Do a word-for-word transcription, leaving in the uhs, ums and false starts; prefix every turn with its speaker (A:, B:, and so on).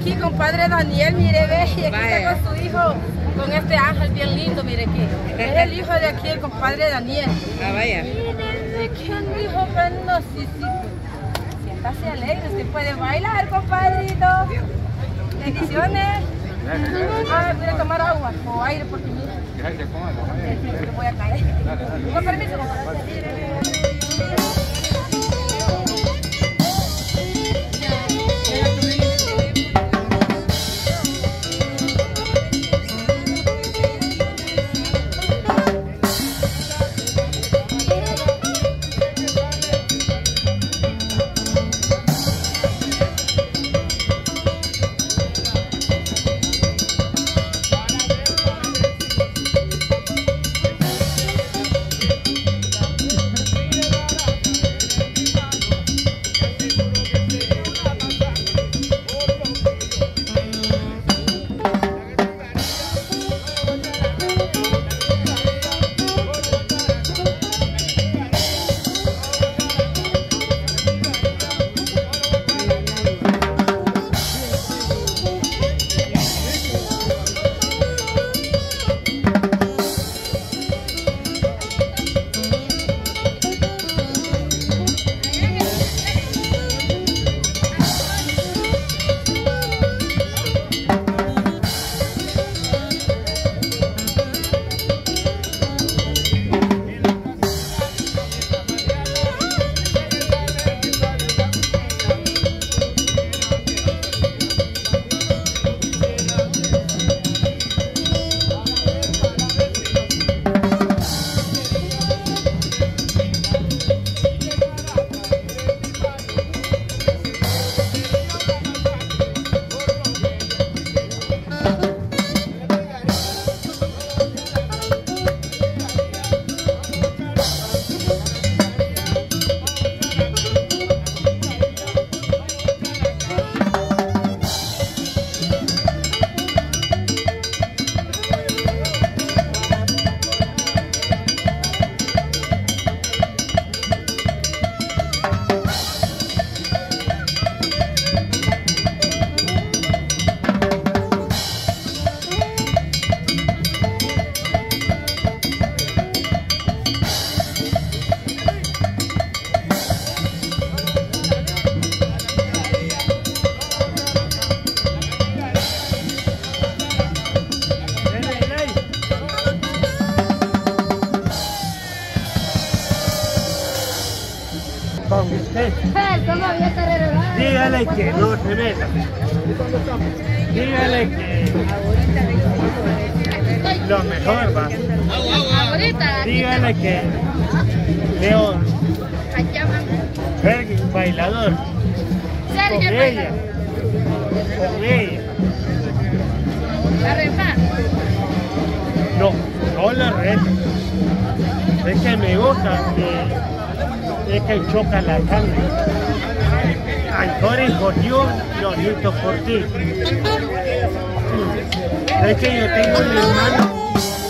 A: aquí, compadre Daniel, mire, ve, y aquí
B: Vaya.
A: está con su hijo, con este ángel bien lindo, mire aquí. Es el hijo de aquí, el compadre Daniel.
B: Ah, vaya.
A: Miren, que un hijo penosísimo. Siéntase alegre, usted puede bailar, compadrito. Bendiciones. Ah, voy a tomar agua o aire porque mira.
C: Gracias, comadre.
A: Me voy a caer. Con permiso, compadre.
D: Con usted. Dígale que no se meta. Dígale que lo mejor va. Dígale que León, Sergio, bailador. Con ella. Con ella. No, no la reto. Es que me gusta que, es que choca la sangre. Ancore por Dios, lo necesito por ti. Es que yo tengo un hermano.